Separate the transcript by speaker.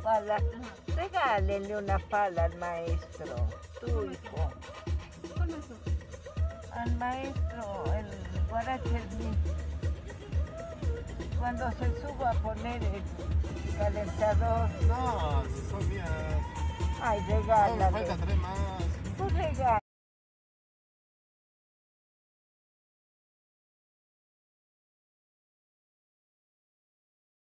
Speaker 1: pala. Regálenle una pala al maestro, tu hijo.
Speaker 2: Con eso.
Speaker 1: Al maestro, el guaracherní. Cuando se suba a poner el calentador.
Speaker 3: No, son mías.
Speaker 1: Ay,
Speaker 3: No, me
Speaker 1: regálale.
Speaker 3: faltan 3 más.
Speaker 1: Pues regálale.